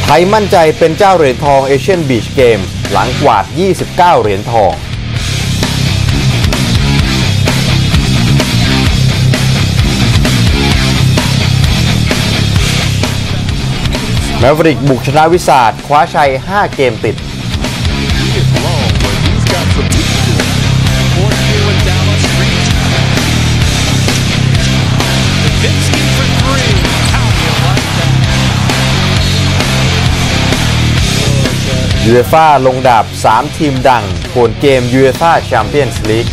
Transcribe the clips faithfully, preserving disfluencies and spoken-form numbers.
ทยมั่นใจเป็นเจ้าเหรียญทองเอเชียนบีชเกมหลังกวาดยี่สิบเก้าเหรียญทองแมวริกบุกชนะวิสาทคว้าชัยห้าเกมติดยูเอฟ่าลงดาบสามทีมดังผลเกมยูเอฟ่าแชมเปี้ยนส์ลีก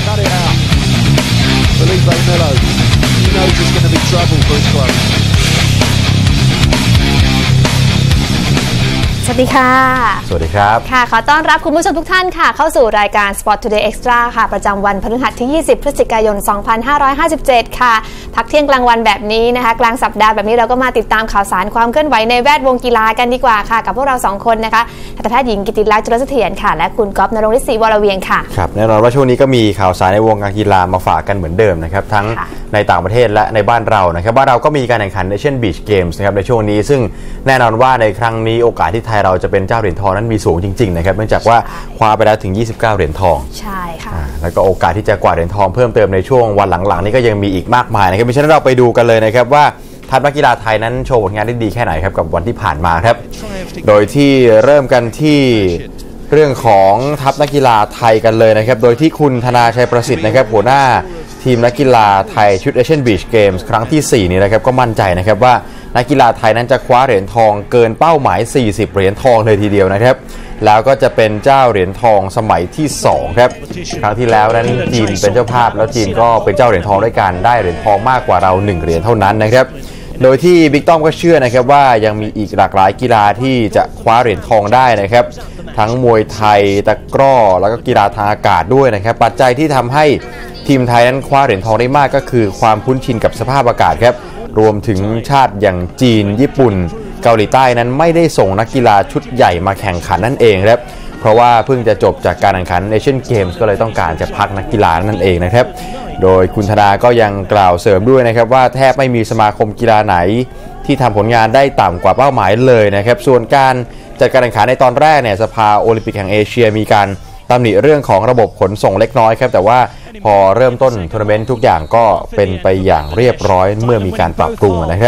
สวัสดีค่ะสวัสดีครับค่ะขอต้อนรับคุณผู้ชมทุกท่านค่ะเข้าสู่รายการ Sport Today Extra ค่ะประจำวันพฤหัสที่ยี่สิบพฤศจิกายนสองพันห้าร้อยห้าสิบเจ็ดค่ะพักเที่ยงกลางวันแบบนี้นะคะกลางสัปดาห์แบบนี้เราก็มาติดตามข่าวสารความเคลื่อนไหวในแวดวงกีฬากันดีกว่าค่ะกับพวกเราสองคนนะคะทัพแพทย์หญิงกิติลักษณ์จุลเสถียรค่ะและคุณก๊อฟณรงค์ฤทธิ์ศรีวรเวียงค่ะครับแน่นอนว่าช่วงนี้ก็มีข่าวสารในวงการกีฬามาฝากกันเหมือนเดิมนะครับทั้งในต่างประเทศและในบ้านเรานะครับบ้านเราก็มีการแข่งขัน Asian Beach Games นะครับในช่วงนี้ซึ่งแน่นอนว่าในครั้งนี้โอกาสที่ไทยเราจะเป็นเจ้าเหรียญทองนั้นมีสูงจริงๆนะครับเนื่องจากว่าคว้าไปแล้วถึงยี่สิบเก้าเหรียญทองใช่ค่ะแล้วก็โอกาสที่จะกวาดเหรียญทองเพิ่มเติมในช่วงวันหลังๆนี้ก็ยังมีอีกมากมายนะครับเพราะฉะนั้นเราไปดูกันเลยนะครับว่าทัพนักกีฬาไทยนั้นโชว์ผลงานได้ดีแค่ไหนครับกับวันที่ผ่านมาครับโดยที่เริ่มกันที่เรื่องของทัพนักกีฬาไทยกันเลยนะครับโดยที่คุณธนาชัยประสิทธิ์นะครับหัวหน้าทีมนักกีฬาไทยชุด Asian Beach Games ครั้งที่สี่นี้นะครับก็มั่นใจนะครับว่านักกีฬาไทยนั้นจะคว้าเหรียญทองเกินเป้าหมายสี่สิบเหรียญทองเลยทีเดียวนะครับแล้วก็จะเป็นเจ้าเหรียญทองสมัยที่สองครับครั้งที่แล้วนั้นจีนเป็นเจ้าภาพแล้วจีนก็เป็นเจ้าเหรียญทองด้วยกันได้เหรียญทองมากกว่าเราหนึ่งเหรียญเท่านั้นนะครับโดยที่บิ๊กต้อมก็เชื่อนะครับว่ายังมีอีกหลากหลายกีฬาที่จะคว้าเหรียญทองได้นะครับทั้งมวยไทยตะกร้อแล้วก็กีฬาทางอากาศด้วยนะครับปัจจัยที่ทำให้ทีมไทยนั้นคว้าเหรียญทองได้มากก็คือความคุ้นชินกับสภาพอากาศครับรวมถึงชาติอย่างจีนญี่ปุ่นเกาหลีใต้นั้นไม่ได้ส่งนักกีฬาชุดใหญ่มาแข่งขันนั่นเองครับเพราะว่าเพิ่งจะจบจากการแข่งขันเอเชียนเกมส์ก็เลยต้องการจะพักนักกีฬานั่นเองนะครับโดยคุณธนาก็ยังกล่าวเสริมด้วยนะครับว่าแทบไม่มีสมาคมกีฬาไหนที่ทำผลงานได้ต่ำกว่าเป้าหมายเลยนะครับส่วนการจัดการแข่งขันในตอนแรกเนี่ยสภาโอลิมปิกแห่งเอเชียมีการตำหนิเรื่องของระบบขนส่งเล็กน้อยครับแต่ว่าพอเริ่มต้นทัวร์นาเมนต์ทุกอย่างก็เป็นไปอย่างเรียบร้อยเมื่อมีการปรับปรุงนะครับ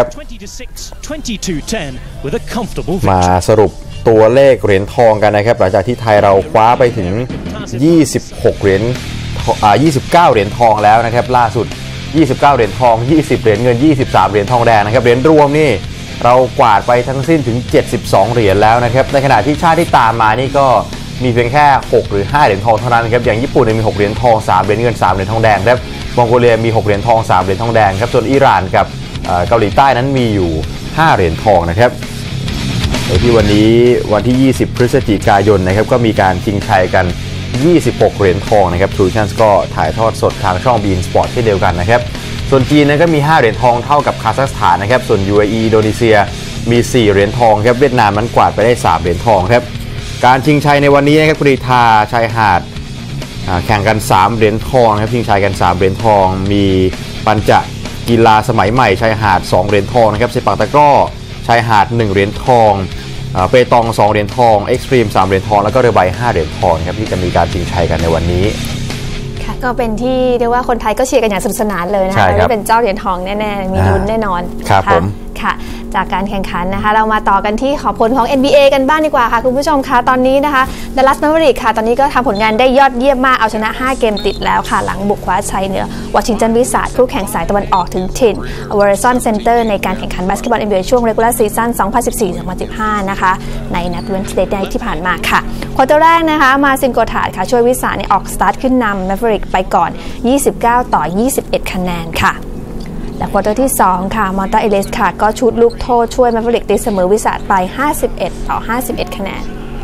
มาสรุปตัวเลขเหรียญทองกันนะครับหลังจากที่ไทยเราคว้าไปถึงยี่สิบหกเหรียญอ่ายี่สิบเก้าเหรียญทองแล้วนะครับล่าสุดยี่สิบเก้าเหรียญทองยี่สิบเหรียญเงินยี่สิบสามเหรียญทองแดงนะครับเหรียญรวมนี่เรากวาดไปทั้งสิ้นถึงเจ็ดสิบสองเหรียญแล้วนะครับในขณะที่ชาติที่ตามมานี่ก็มีเพียงแค่หกหรือห้าเหรียญทองเท่านั้นครับอย่างญี่ปุ่นมีหกเหรียญทองสามเหรียญเงินสามเหรียญทองแดงครับมองโกเลียมีหกเหรียญทองสามเหรียญทองแดงครับส่วนอิหร่านกับเกาหลีใต้นั้นมีอยู่ห้าเหรียญทองนะครับโดยที่วันนี้วันที่ยี่สิบพฤศจิกายนนะครับก็มีการชิงชัยกันยี่สิบหกเหรียญทองนะครับ True Chance ก็ถ่ายทอดสดทางช่อง บี อิน Sport เช่นเดียวกันนะครับส่วนจีนนั้นก็มีห้าเหรียญทองเท่ากับคาซัคสถานนะครับส่วน ยู เอ อี อินโดนีเซียมีสี่เหรียญทองครับเวียดนามนั้นกวาดไปได้สามเหรียญทองครับการชิงชัยในวันนี้นะครับกรีฑาชายหาดแข่งกันสามเหรียญทองนะครับชิงชัยกันสามเหรียญทองมีปัญจกีฬาสมัยใหม่ชายหาดสองเหรียญทองนะครับเซปักตะกร้อชายหาดหนึ่งเหรียญทองเปตองสองเหรียญทองเอ็กซ์ตรีมสามเหรียญทองแล้วก็เรือใบห้าเหรียญทองครับที่จะมีการชิงชัยกันในวันนี้ค่ะก็เป็นที่เรียกว่าคนไทยก็เชียร์กันอย่างสนุกสนานเลยนะคะที่เป็นเจ้าเหรียญทองแน่ๆมีลุ้นแน่นอนครับผมค่ะจากการแข่งขันนะคะเรามาต่อกันที่ขอผลของ เอ็น บี เอ กันบ้างดีกว่าค่ะคุณผู้ชมคะตอนนี้นะคะดัลลัส แมเวอริกค่ะตอนนี้ก็ทำผลงานได้ยอดเยี่ยมมากเอาชนะห้าเกมติดแล้วค่ะหลังบุกคว้าชัยเหนือวอชิงตันวิสาทคู่แข่งสายตะวันออกถึงถิ่นวอร์เรซันเซ็นเตอร์ในการแข่งขันบาสเกตบอล เอ็น บี เอ ช่วง Regular Season สองพันสิบสี่ สองพันสิบห้านะคะในนัดเวนส์เดย์ที่ผ่านมาค่ะควอเตอร์แรกนะคะมาซินโกถาดค่ะช่วยวิสาเนี่ยออกสตาร์ทขึ้นนำ แมเวอริกไปก่อนยี่สิบเก้าต่อยี่สิบเอ็ดคะแนนค่ะและควอเตอร์ที่สองค่ะมอนตาเอเลสค่ะก็ชุดลูกโทษช่วยแมเวอริกตีเสมอวิสาทไปห้าสิบเอ็ดต่อห้าสิบเอ็ดคะแนน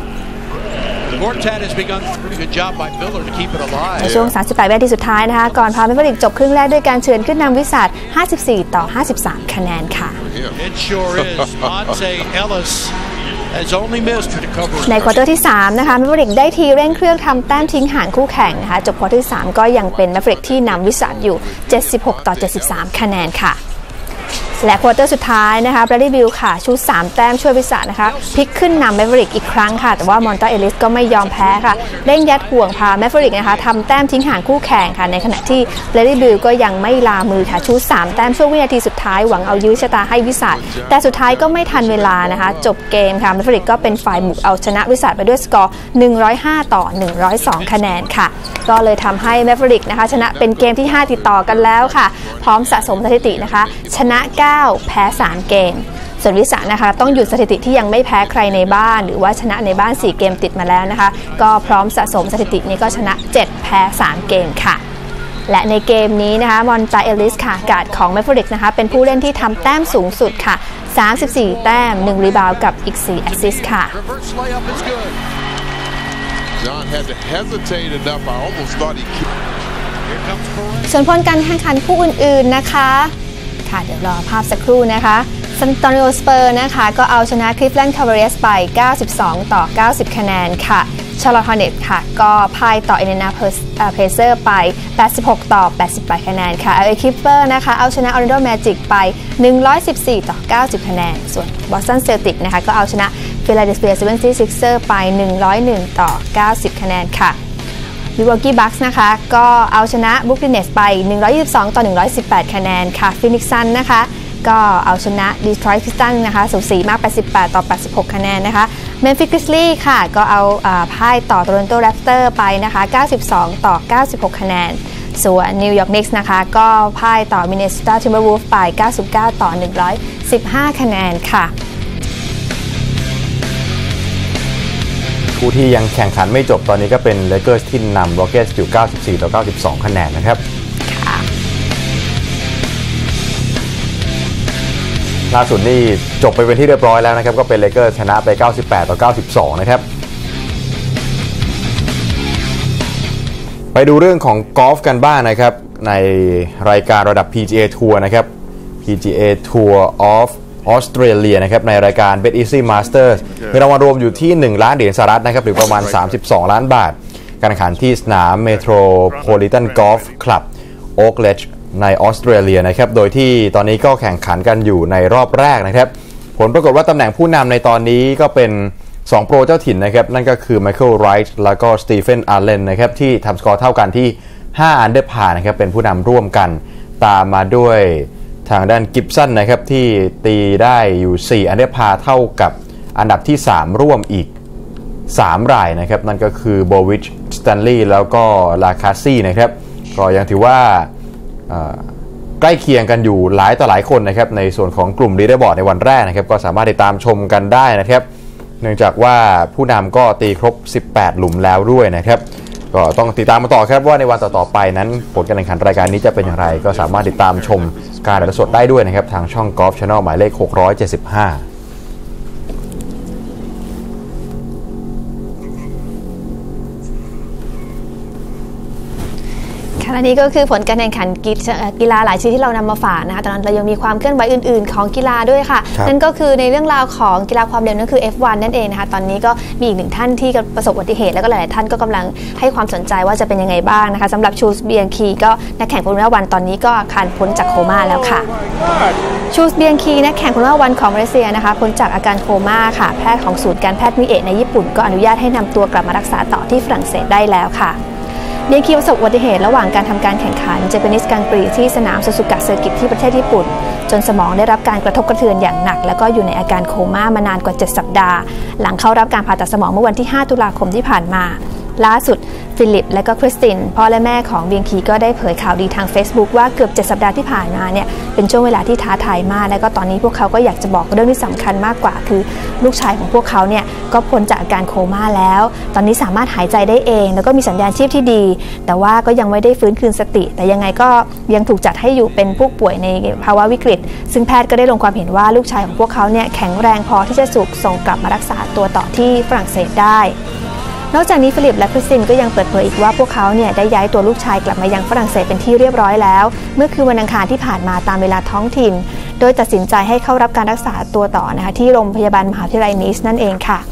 ในช่วงสามสิบแปดวินาทีสุดท้ายนะคะก่อนพาแมเวอริกจบครึ่งแรกด้วยการเฉือนขึ้นนำวิสาทห้าสิบสี่ต่อห้าสิบสามคะแนนค่ะในควอเตอร์ที่สามนะคะแมเวอริกได้ทีเร่งเครื่องทำแต้มทิ้งห่างคู่แข่งนะคะจบควอเตอร์ที่สามก็ยังเป็นแมเวอริกที่นำวิสาทอยู่เจ็ดสิบหกต่อเจ็ดสิบสามคะแนนค่ะและควอเตอร์สุดท้ายนะคะแบรดลีย์บิลค่ะชูสามแต้มช่วยวิสานะคะพลิกขึ้นนำแมฟเวอริกอีกครั้งค่ะแต่ว่ามอนตาเอลิสก็ไม่ยอมแพ้ค่ะเร่งยัดห่วงพาแมฟเวอริกนะคะทำแต้มทิ้งห่างคู่แข่งค่ะในขณะที่แบรดลีย์บิลก็ยังไม่ลามือค่ะชูสามแต้มช่วงวินาทีสุดท้ายหวังเอายื้อชะตาให้วิสาแต่สุดท้ายก็ไม่ทันเวลานะคะจบเกมค่ะแมฟเวอริกก็เป็นฝ่ายบุกเอาชนะวิสาไปด้วยสกอร์หนึ่งร้อยห้าต่อหนึ่งร้อยสองคะแนนค่ะก็เลยทำให้แมฟเวอริกนะคะชนะเป็นเกมที่ห้าติดต่อกันแล้วค่ะพร้อมสะสมสถิตินะคะชนะเก้าแพ้สามเกมส่วนวิสานะคะต้องหยุดสถิติที่ยังไม่แพ้ใครในบ้านหรือว่าชนะในบ้านสี่เกมติดมาแล้วนะคะก็พร้อมสะสมสถิตินี้ก็ชนะเจ็ดแพ้สามเกมค่ะและในเกมนี้นะคะมอนตาเอลิสค่ะการ์ดของแมฟเวอริกนะคะเป็นผู้เล่นที่ทำแต้มสูงสุดค่ะสามสิบสี่แต้มหนึ่งรีบาวด์กับอีกสี่แอสซิสต์ค่ะส่วนผลการแข่งขันคู่อื่นๆนะคะค่ะเดี๋ยวรอภาพสักครู่นะคะซันโตนิโอสเปอร์นะคะก็เอาชนะคลิฟแลนด์คาร์เวสไปเก้าสิบสองต่อเก้าสิบคะแนนค่ะชาร์ลอตฮอร์เน็ตค่ะก็พ่ายต่อเอเนนาเพเซอร์ไปแปดสิบหกต่อแปดสิบแปดคะแนนค่ะเอล เอ คิปเปอร์นะคะเอาชนะออร์แลนโดแมจิกไปหนึ่งร้อยสิบสี่ต่อเก้าสิบคะแนนส่วนบอสตันเซลติกนะคะก็เอาชนะฟิลาเดลเฟีย เซเว่นตี้ซิกเซอร์ ไปหนึ่งร้อยเอ็ดต่อเก้าสิบคะแนนค่ะมิลวอกกี้บัคส์นะคะก็เอาชนะบรุกลินเนตส์ไปหนึ่งร้อยยี่สิบสองต่อหนึ่งร้อยสิบแปดคะแนนค่ะฟินิกซ์ซันนะคะก็เอาชนะดีทรอยต์พิสตันนะคะสูสีมากแปดสิบแปดต่อแปดสิบหกคะแนนนะคะเมมฟิสกริซลี่ค่ะก็เอาพ่ายต่อโตรอนโตแรปเตอร์ไปนะคะเก้าสิบสองต่อเก้าสิบหกคะแนนส่วนนิวยอร์กนิกส์นะคะก็พ่ายต่อมินเนโซตาทิมเบอร์วูฟไปเก้าสิบเก้าต่อหนึ่งร้อยสิบห้าคะแนนค่ะผู้ที่ยังแข่งขันไม่จบตอนนี้ก็เป็นเลเกอร์สที่นำโรเกตส์อยู่เก้าสิบสี่ต่อเก้าสิบสองคะแนนนะครับล่าสุดนี่จบไปเป็นที่เรียบร้อยแล้วนะครับก็เป็นเลเกอร์ชนะไปเก้าสิบแปดต่อเก้าสิบสองนะครับไปดูเรื่องของกอล์ฟกันบ้าง น, นะครับในรายการระดับ พี จี เอ Tour นะครับ พี จี เอ Tour of ออสเตรเลียนะครับในรายการ Bet Easy Masters มีรางวัลรวมอยู่ที่หนึ่งล้านเหรียญสหรัฐนะครับหรือประมาณสามสิบสองล้านบาทการแข่งขันที่สนาม Metropolitan Golf Club Oakledgeในออสเตรเลียนะครับโดยที่ตอนนี้ก็แข่งขันกันอยู่ในรอบแรกนะครับผลปรากฏว่าตำแหน่งผู้นำในตอนนี้ก็เป็นสองโปรเจ้าถิ่นนะครับนั่นก็คือไมเคิลไรท์แล้วก็สตีเฟนอาร์เลนนะครับที่ทำสกอร์เท่ากันที่ห้าอันเดอร์พาร์นะครับเป็นผู้นำร่วมกันตามมาด้วยทางด้านกิฟสันนะครับที่ตีได้อยู่สี่อันเดอร์พาร์เท่ากับอันดับที่สามร่วมอีกสามรายนะครับนั่นก็คือโบวิชสแตนลีย์แล้วก็ลาคาซี่นะครับก็ยังถือว่าใกล้เคียงกันอยู่หลายต่อหลายคนนะครับในส่วนของกลุ่มลีดเดอร์บอร์ดในวันแรกนะครับก็สามารถติดตามชมกันได้นะครับเนื่องจากว่าผู้นำก็ตีครบสิบแปดหลุมแล้วด้วยนะครับก็ต้องติดตามมาต่อครับว่าในวันต่อๆไปนั้นผลการแข่งขันรายการนี้จะเป็นอย่างไรก็สามารถติดตามชมการถ่ายทอดสดได้ด้วยนะครับทางช่อง Golf Channel หมายเลขหกร้อยเจ็ดสิบห้าและนี่ก็คือผลการแข่งขันกีฬาหลายชนิดที่เรานำมาฝากนะคะตอนนั้นเรายังมีความเคลื่อนไหวอื่นๆของกีฬาด้วยค่ะนั่นก็คือในเรื่องราวของกีฬาความเร็วนั่นคือ เอฟ วัน นั่นเองนะคะตอนนี้ก็มีอีกหนึ่งท่านที่ประสบอุบัติเหตุแล้วก็หลายๆท่านก็กำลังให้ความสนใจว่าจะเป็นยังไงบ้างนะคะสำหรับชูสเบียงคีก็นักแข่งฟอร์มูล่าวันตอนนี้ก็อาการพ้นจากโคม่าแล้วค่ะชูสเบียงคีนักแข่งฟอร์มูล่าวันของมาเลเซียนะคะพ้นจากอาการโคม่าค่ะแพทย์ของศูนย์การแพทย์มิเอะในญี่ปุ่นก็อนุญาตให้นำตัวกลับมารักษาต่อที่ฝรั่งเศสได้แล้วค่ะเบียงคีประสบอุบัติเหตุระหว่างการทำการแข่งขันเจแปนิสกังปรีที่สนามซูซูกะเซอร์กิตที่ประเทศญี่ปุ่นจนสมองได้รับการกระทบกระเทือนอย่างหนักแล้วก็อยู่ในอาการโคม่ามานานกว่าเจ็ดสัปดาห์หลังเข้ารับการผ่าตัดสมองเมื่อวันที่ห้าตุลาคมที่ผ่านมาล่าสุดฟิลิปและก็คริสตินพ่อและแม่ของเบียงคีก็ได้เผยข่าวดีทาง Facebook ว่าเกือบเจ็ดสัปดาห์ที่ผ่านมาเนี่ยเป็นช่วงเวลาที่ท้าทายมากและก็ตอนนี้พวกเขาก็อยากจะบอกเรื่องที่สำคัญมากกว่าคือลูกชายของพวกเขาเนี่ยก็พ้นจากอาการโคม่าแล้วตอนนี้สามารถหายใจได้เองแล้วก็มีสัญญาณชีพที่ดีแต่ว่าก็ยังไม่ได้ฟื้นคืนสติแต่ยังไงก็ยังถูกจัดให้อยู่เป็นผู้ป่วยในภาวะวิกฤตซึ่งแพทย์ก็ได้ลงความเห็นว่าลูกชายของพวกเขาเนี่ยแข็งแรงพอที่จะถูกส่งกลับมารักษาตัวต่อที่ฝรั่งเศสได้นอกจากนี้ฟิลิปและคริสตินก็ยังเปิดเผยอีกว่าพวกเขาเนี่ยได้ย้ายตัวลูกชายกลับมายังฝรั่งเศสเป็นที่เรียบร้อยแล้วเมื่อคืนวันอังคารที่ผ่านมาตามเวลาท้องถิ่นโดยตัดสินใจให้เข้ารับการรักษาตัวต่อนะคะที่โรงพยาบาลมหาวิทยาลัยนีสนั่นเองค่ะ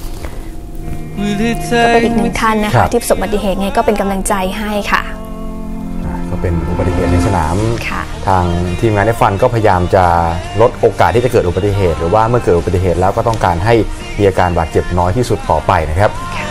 ก็เป็นอีกหนึ่งท่านนะคะที่ประสบอุบัติเหตุไงก็เป็นกำลังใจให้ค่ะก็เป็นอุบัติเหตุในสนามค่ะทางทีมงาน เอฟ วัน ก็พยายามจะลดโอกาสที่จะเกิดอุบัติเหตุหรือว่าเมื่อเกิดอุบัติเหตุแล้วก็ต้องการให้มีอาการบาดเจ็บน้อยที่สุดต่อไปนะครับ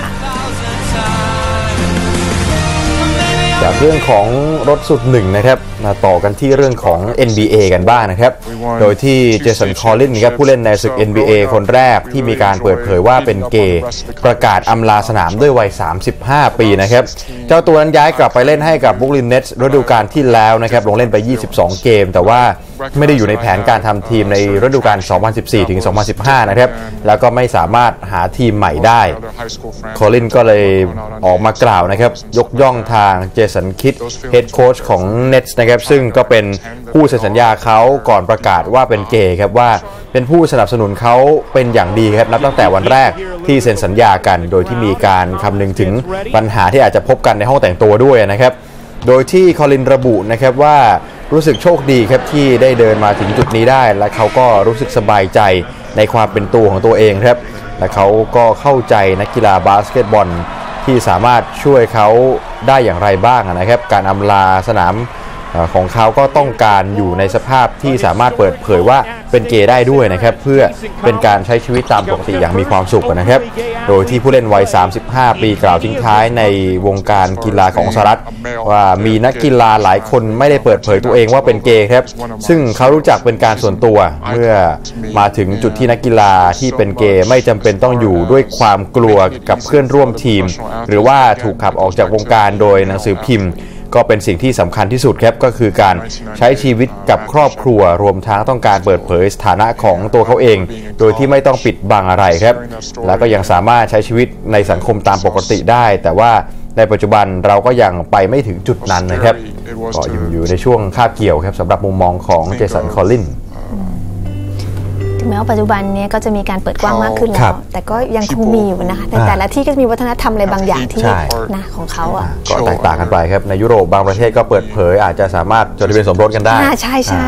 จากเรื่องของรถสุดหนึ่งนะครับมาต่อกันที่เรื่องของ เอ็น บี เอ กันบ้างนะครับโดยที่เจสัน คอลลินส์ครับผู้เล่นในศึก เอ็น บี เอ คนแรกที่มีการเปิดเผยว่าเป็นเกย์ประกาศอำลาสนามด้วยวัยสามสิบห้าปีนะครับเจ้าตัวนั้นย้ายกลับไปเล่นให้กับ Brooklyn Nets ฤดูกาลที่แล้วนะครับลงเล่นไปยี่สิบสองเกมแต่ว่าไม่ได้อยู่ในแผนการทำทีมในฤดูกาล สองพันสิบสี่ถึงสองพันสิบห้า นะครับแล้วก็ไม่สามารถหาทีมใหม่ได้คอลลินส์ก็เลยออกมากล่าวนะครับยกย่องทางเจสัน คิดเฮดโค้ชของ Nets นะครับซึ่งก็เป็นผู้เซ็นสัญญาเขาก่อนประกาศว่าเป็นเกย์ครับว่าเป็นผู้สนับสนุนเขาเป็นอย่างดีครับนับตั้งแต่วันแรกที่เซ็นสัญญากันโดยที่มีการคำนึงถึงปัญหาที่อาจจะพบกันในห้องแต่งตัวด้วยนะครับโดยที่คอลินระบุนะครับว่ารู้สึกโชคดีครับที่ได้เดินมาถึงจุดนี้ได้และเขาก็รู้สึกสบายใจในความเป็นตัวของตัวเองครับและเขาก็เข้าใจนักกีฬาบาสเกตบอลที่สามารถช่วยเขาได้อย่างไรบ้างนะครับการอำลาสนามของเขาก็ต้องการอยู่ในสภาพที่สามารถเปิดเผยว่าเป็นเกย์ได้ด้วยนะครับเพื่อเป็นการใช้ชีวิตตามปกติอย่างมีความสุขนะครับโดยที่ผู้เล่นวัยสามสิบห้าปีกล่าวทิ้งท้ายในวงการกีฬาของสหรัฐว่ามีนักกีฬาหลายคนไม่ได้เปิดเผยตัวเองว่าเป็นเกย์ครับซึ่งเขารู้จักเป็นการส่วนตัวเมื่อมาถึงจุดที่นักกีฬาที่เป็นเกย์ไม่จำเป็นต้องอยู่ด้วยความกลัวกับเพื่อนร่วมทีมหรือว่าถูกขับออกจากวงการโดยหนังสือพิมพ์ก็เป็นสิ่งที่สำคัญที่สุดครับก็คือการใช้ชีวิตกับครอบครัวรวมทั้งต้องการเปิดเผยสถานะของตัวเขาเองโดยที่ไม่ต้องปิดบังอะไรครับแล้วก็ยังสามารถใช้ชีวิตในสังคมตามปกติได้แต่ว่าในปัจจุบันเราก็ยังไปไม่ถึงจุดนั้นนะครับก็อยู่อยู่ในช่วงคาบเกี่ยวครับสำหรับมุมมองของเจสัน คอลลินส์ถึงแม้ว่าปัจจุบันนี้ก็จะมีการเปิดกว้างมากขึ้นแล้วแต่ก็ยังคงมีอยู่นะคะในแต่ละที่ก็จะมีวัฒนธรรมอะไรบางอย่างที่นะของเขาอ่ะก็แตกต่างกันไปครับในยุโรปบางประเทศก็เปิดเผยอาจจะสามารถจดทะเบียนสมรสกันได้ใช่ใช่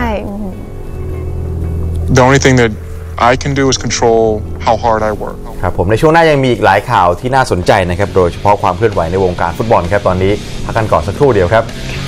The only thing that I can do is control how hard I work ครับผมในช่วงหน้ายังมีอีกหลายข่าวที่น่าสนใจนะครับโดยเฉพาะความเคลื่อนไหวในวงการฟุตบอลครับตอนนี้พักกันก่อนสักครู่เดียวครับ